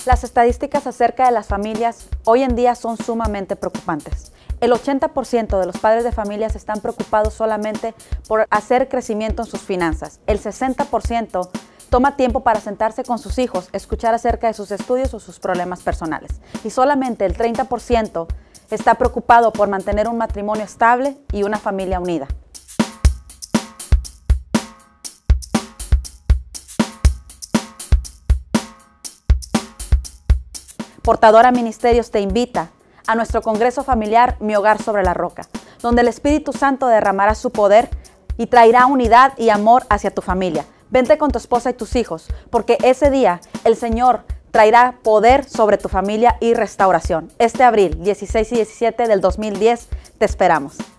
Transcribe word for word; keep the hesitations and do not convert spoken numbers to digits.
Las estadísticas acerca de las familias hoy en día son sumamente preocupantes. El ochenta por ciento de los padres de familias están preocupados solamente por hacer crecimiento en sus finanzas. El sesenta por ciento toma tiempo para sentarse con sus hijos, escuchar acerca de sus estudios o sus problemas personales. Y solamente el treinta por ciento está preocupado por mantener un matrimonio estable y una familia unida. Portadora Ministerios te invita a nuestro Congreso Familiar Mi Hogar sobre la Roca, donde el Espíritu Santo derramará su poder y traerá unidad y amor hacia tu familia. Vente con tu esposa y tus hijos, porque ese día el Señor traerá poder sobre tu familia y restauración. Este abril, dieciséis y diecisiete del dos mil diez, te esperamos.